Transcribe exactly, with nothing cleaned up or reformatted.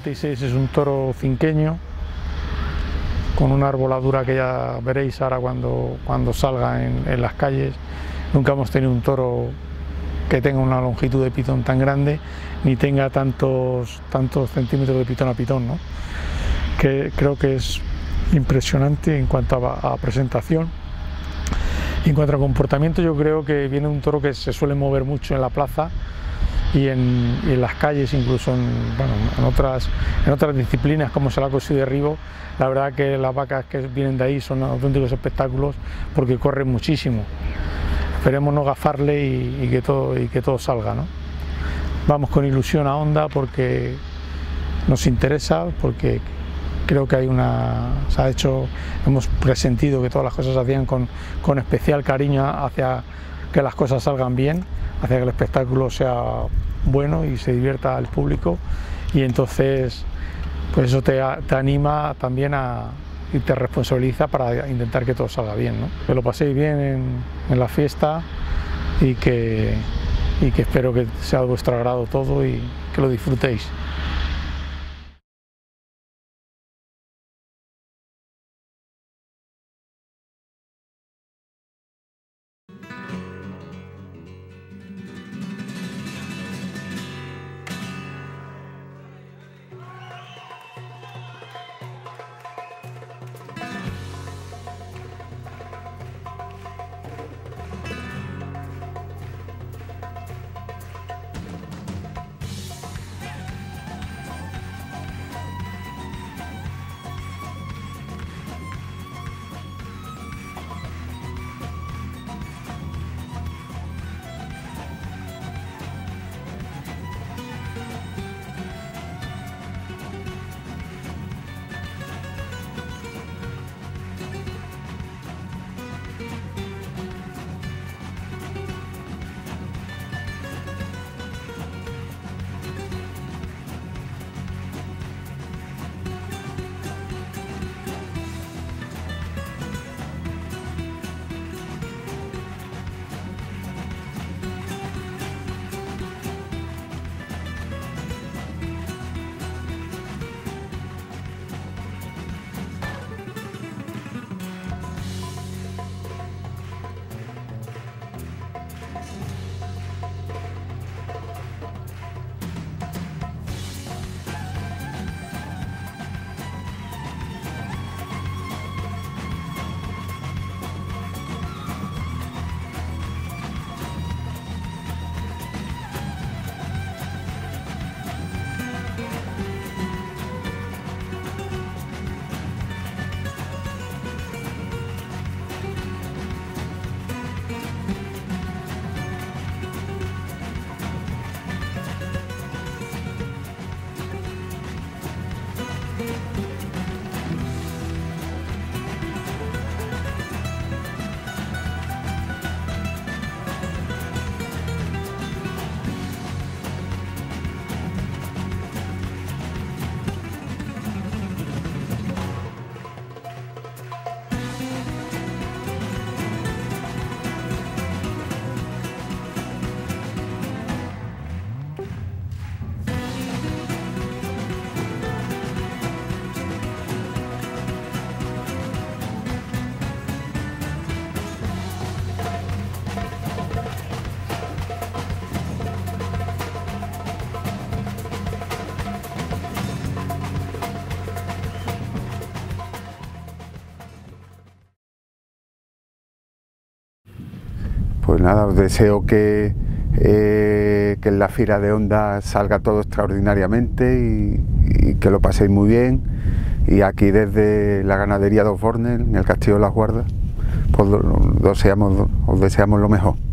noventa y seis es un toro cinqueño, con una arboladura que ya veréis ahora cuando, cuando salga en, en las calles. Nunca hemos tenido un toro que tenga una longitud de pitón tan grande, ni tenga tantos, tantos centímetros de pitón a pitón, ¿no? Que creo que es impresionante en cuanto a, a presentación. Y en cuanto a comportamiento, yo creo que viene un toro que se suele mover mucho en la plaza y en, y en las calles, incluso en, bueno, en, otras, en otras disciplinas como es el acoso y derribo. La verdad que las vacas que vienen de ahí son auténticos espectáculos porque corren muchísimo. Esperemos no gafarle y, y, que todo, y que todo salga, ¿no? Vamos con ilusión a Honda porque nos interesa, porque creo que hay una, se ha hecho, hemos presentido que todas las cosas se hacían con, con especial cariño hacia que las cosas salgan bien, hacia que el espectáculo sea bueno y se divierta al público, y entonces pues eso te, te anima también a, y te responsabiliza para intentar que todo salga bien, ¿no? Que lo paséis bien en, en la fiesta y que, y que espero que sea de vuestro agrado todo y que lo disfrutéis. Pues nada, os deseo que, eh, que en la Fira de Honda salga todo extraordinariamente y, y que lo paséis muy bien. Y aquí desde la ganadería de Osborne, en el Castillo de las Guardas, pues os deseamos, os deseamos lo mejor.